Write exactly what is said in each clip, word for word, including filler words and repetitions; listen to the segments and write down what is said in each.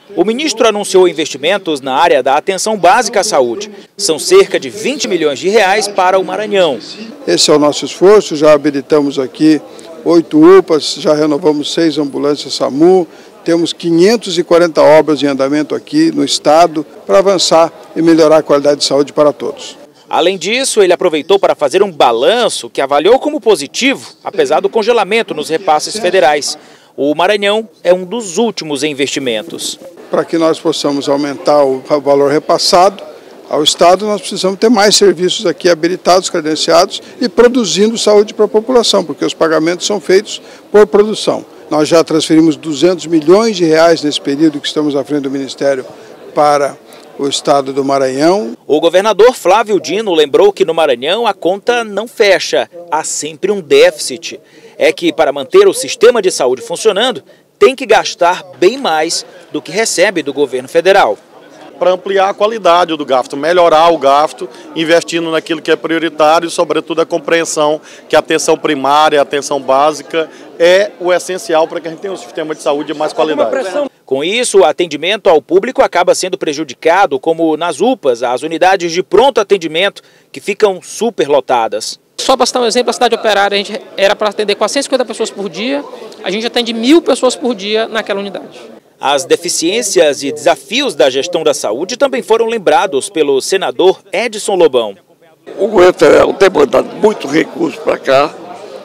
O ministro anunciou investimentos na área da atenção básica à saúde. São cerca de vinte milhões de reais para o Maranhão. Esse é o nosso esforço, já habilitamos aqui oito U P As, já renovamos seis ambulâncias SAMU, temos quinhentas e quarenta obras em andamento aqui no estado para avançar e melhorar a qualidade de saúde para todos. Além disso, ele aproveitou para fazer um balanço que avaliou como positivo, apesar do congelamento nos repasses federais. O Maranhão é um dos últimos em investimentos. Para que nós possamos aumentar o valor repassado ao Estado, nós precisamos ter mais serviços aqui habilitados, credenciados e produzindo saúde para a população, porque os pagamentos são feitos por produção. Nós já transferimos duzentos milhões de reais nesse período que estamos à frente do Ministério para o estado do Maranhão. O governador Flávio Dino lembrou que no Maranhão a conta não fecha, há sempre um déficit. É que para manter o sistema de saúde funcionando, tem que gastar bem mais do que recebe do governo federal. Para ampliar a qualidade do gasto, melhorar o gasto, investindo naquilo que é prioritário e, sobretudo, a compreensão que a atenção primária, a atenção básica é o essencial para que a gente tenha um sistema de saúde de mais qualidade. Com isso, o atendimento ao público acaba sendo prejudicado, como nas U P As, as unidades de pronto atendimento, que ficam superlotadas. Só para citar um exemplo, a cidade operária a gente era para atender quatrocentas e cinquenta pessoas por dia, a gente atende mil pessoas por dia naquela unidade. As deficiências e desafios da gestão da saúde também foram lembrados pelo senador Edson Lobão. O governo federal tem mandado muito recurso para cá,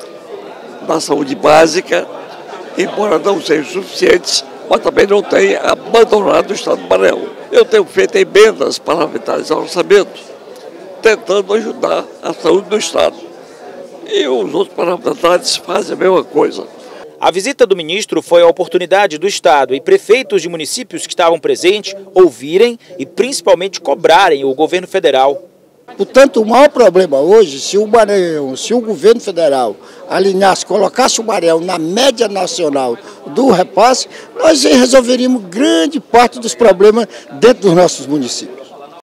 na saúde básica, embora não sejam suficientes, mas também não tem abandonado o estado do Maranhão. Eu tenho feito emendas parlamentares ao orçamento, tentando ajudar a saúde do estado. E os outros parlamentares fazem a mesma coisa. A visita do ministro foi a oportunidade do estado e prefeitos de municípios que estavam presentes ouvirem e principalmente cobrarem o governo federal. Portanto, o maior problema hoje, se o Maranhão, se o governo federal alinhasse, colocasse o Maranhão na média nacional do repasse, nós resolveríamos grande parte dos problemas dentro dos nossos municípios.